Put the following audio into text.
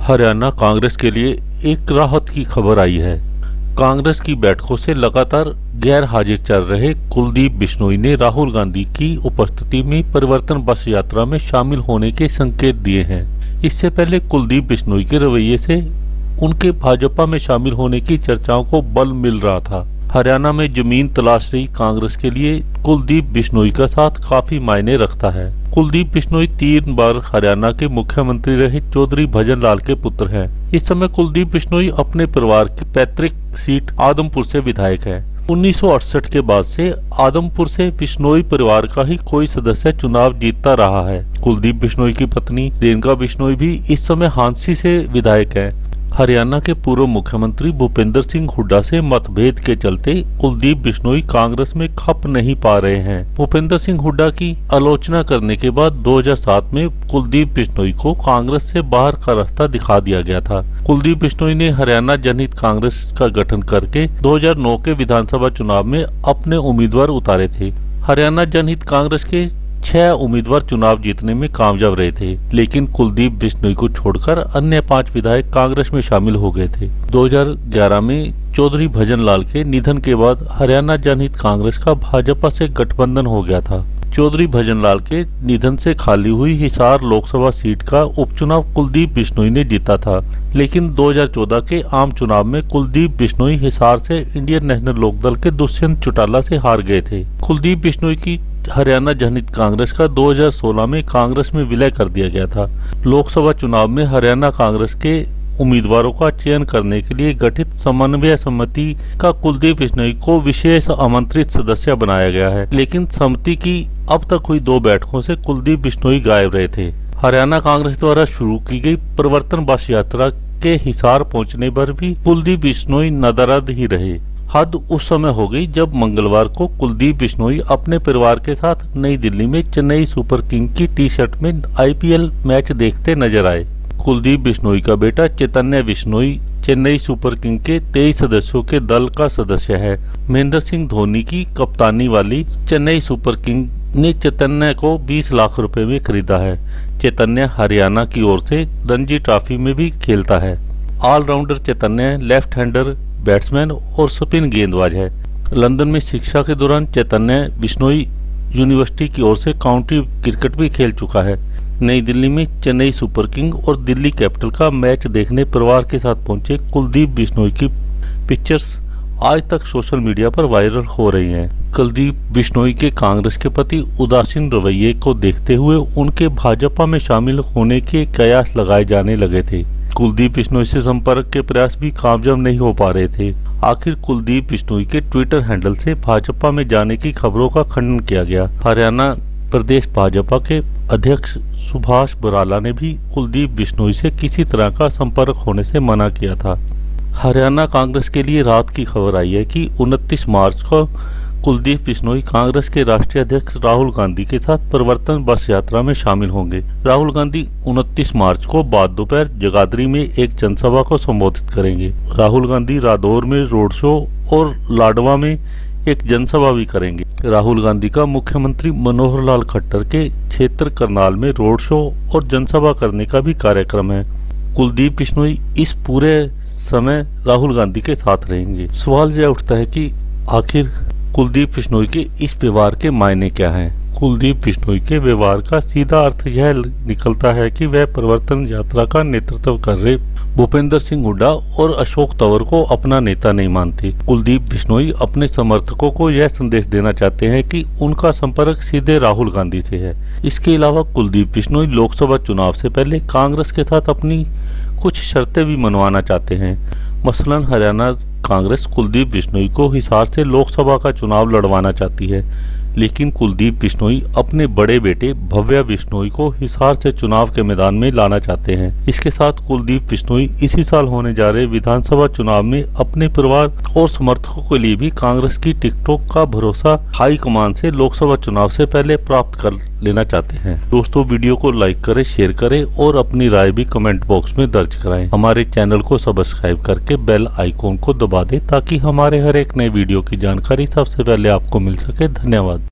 हरियाणा कांग्रेस के लिए एक राहत की खबर आई है। कांग्रेस की बैठकों से लगातार गैर हाजिर चल रहे कुलदीप बिश्नोई ने राहुल गांधी की उपस्थिति में परिवर्तन बस यात्रा में शामिल होने के संकेत दिए हैं। इससे पहले कुलदीप बिश्नोई के रवैये से उनके भाजपा में शामिल होने की चर्चाओं को बल मिल रहा था। हरियाणा में जमीन तलाश रही कांग्रेस के लिए कुलदीप बिश्नोई का साथ काफी मायने रखता है। कुलदीप बिश्नोई 3 बार हरियाणा के मुख्यमंत्री रहे चौधरी भजन लाल के पुत्र हैं। इस समय कुलदीप बिश्नोई अपने परिवार की पैतृक सीट आदमपुर से विधायक है। 1968 के बाद से आदमपुर से बिश्नोई परिवार का ही कोई सदस्य चुनाव जीतता रहा है। कुलदीप बिश्नोई की पत्नी रेणुका बिश्नोई भी इस समय हांसी से विधायक है। हरियाणा के पूर्व मुख्यमंत्री भूपेंद्र सिंह हुड्डा से मतभेद के चलते कुलदीप बिश्नोई कांग्रेस में खप नहीं पा रहे हैं। भूपेंद्र सिंह हुड्डा की आलोचना करने के बाद 2007 में कुलदीप बिश्नोई को कांग्रेस से बाहर का रास्ता दिखा दिया गया था। कुलदीप बिश्नोई ने हरियाणा जनहित कांग्रेस का गठन करके 2009 के विधानसभा चुनाव में अपने उम्मीदवार उतारे थे। हरियाणा जनहित कांग्रेस के 6 उम्मीदवार चुनाव जीतने में कामयाब रहे थे, लेकिन कुलदीप बिश्नोई को छोड़कर अन्य 5 विधायक कांग्रेस में शामिल हो गए थे। 2011 में चौधरी भजन लाल के निधन के बाद हरियाणा जनहित कांग्रेस का भाजपा से गठबंधन हो गया था। चौधरी भजन लाल के निधन से खाली हुई हिसार लोकसभा सीट का उपचुनाव कुलदीप बिश्नोई ने जीता था, लेकिन 2014 के आम चुनाव में कुलदीप बिश्नोई हिसार से इंडियन नेशनल लोकदल के दुष्यंत चौटाला से हार गए थे। कुलदीप बिश्नोई की हरियाणा जनहित कांग्रेस का 2016 में कांग्रेस में विलय कर दिया गया था। लोकसभा चुनाव में हरियाणा कांग्रेस के उम्मीदवारों का चयन करने के लिए गठित समन्वय समिति का कुलदीप बिश्नोई को विशेष आमंत्रित सदस्य बनाया गया है, लेकिन समिति की अब तक हुई 2 बैठकों से कुलदीप बिश्नोई गायब रहे थे। हरियाणा कांग्रेस द्वारा शुरू की गई परिवर्तन बस यात्रा के हिसार पहुंचने पर भी कुलदीप बिश्नोई नदारद ही रहे। हद उस समय हो गई जब मंगलवार को कुलदीप बिश्नोई अपने परिवार के साथ नई दिल्ली में चेन्नई सुपर किंग की टी-शर्ट में IPL मैच देखते नजर आए। कुलदीप बिश्नोई का बेटा चैतन्य बिश्नोई चेन्नई सुपर किंग के 23 सदस्यों के दल का सदस्य है। महेंद्र सिंह धोनी की कप्तानी वाली चेन्नई सुपर किंग ने चैतन्य को 20 लाख रुपए में खरीदा है। चैतन्य हरियाणा की ओर से रणजी ट्रॉफी में भी खेलता है। Allrounder Chaitanya left hander batsman और स्पिन गेंदबाज है। लंदन में शिक्षा के दौरान चैतन्य बिश्नोई यूनिवर्सिटी की ओर से काउंटी क्रिकेट भी खेल चुका है। नई दिल्ली में चेन्नई सुपर किंग और दिल्ली कैपिटल का मैच देखने परिवार के साथ पहुंचे कुलदीप बिश्नोई की पिक्चर्स आज तक सोशल मीडिया पर वायरल हो रही हैं। कुलदीप बिश्नोई के कांग्रेस के प्रति उदासीन रवैये को देखते हुए उनके भाजपा में शामिल होने के कयास लगाए जाने लगे थे। कुलदीप बिश्नोई से संपर्क के प्रयास भी कामयाब नहीं हो पा रहे थे। आखिर कुलदीप बिश्नोई के ट्विटर हैंडल से भाजपा में जाने की खबरों का खंडन किया गया। हरियाणा प्रदेश भाजपा के अध्यक्ष सुभाष बराला ने भी कुलदीप बिश्नोई से किसी तरह का संपर्क होने से मना किया था। हरियाणा कांग्रेस के लिए रात की खबर आई है कि 29 मार्च को कुलदीप बिश्नोई कांग्रेस के राष्ट्रीय अध्यक्ष राहुल गांधी के साथ परिवर्तन बस यात्रा में शामिल होंगे। राहुल गांधी 29 मार्च को बाद दोपहर जगाधरी में एक जनसभा को संबोधित करेंगे। राहुल गांधी रादौर में रोड शो और लाडवा में एक जनसभा भी करेंगे। राहुल गांधी का मुख्यमंत्री मनोहर लाल खट्टर के क्षेत्र करनाल में रोड शो और जनसभा करने का भी कार्यक्रम है। कुलदीप बिश्नोई इस पूरे समय राहुल गांधी के साथ रहेंगे। सवाल यह उठता है कि आखिर कुलदीप बिश्नोई के इस व्यवहार के मायने क्या हैं? कुलदीप बिश्नोई के व्यवहार का सीधा अर्थ यह निकलता है कि वह परिवर्तन यात्रा का नेतृत्व कर रहे भूपेंद्र सिंह हुड्डा और अशोक तंवर को अपना नेता नहीं मानते। कुलदीप बिश्नोई अपने समर्थकों को यह संदेश देना चाहते हैं कि उनका संपर्क सीधे राहुल गांधी से है। इसके अलावा कुलदीप बिश्नोई लोकसभा चुनाव से पहले कांग्रेस के साथ अपनी कुछ शर्तें भी मनवाना चाहते हैं। मसलन हरियाणा कांग्रेस कुलदीप बिश्नोई को हिसार से लोकसभा का चुनाव लड़वाना चाहती है, लेकिन कुलदीप बिश्नोई अपने बड़े बेटे भव्य बिश्नोई को हिसार से चुनाव के मैदान में लाना चाहते हैं। इसके साथ कुलदीप बिश्नोई इसी साल होने जा रहे विधानसभा चुनाव में अपने परिवार और समर्थकों के लिए भी कांग्रेस की टिकटों का भरोसा हाईकमान से लोकसभा चुनाव से पहले प्राप्त कर लेना चाहते हैं। दोस्तों, वीडियो को लाइक करें, शेयर करें और अपनी राय भी कमेंट बॉक्स में दर्ज कराएं। हमारे चैनल को सब्सक्राइब करके बेल आइकॉन को दबा दें ताकि हमारे हर एक नए वीडियो की जानकारी सबसे पहले आपको मिल सके। धन्यवाद।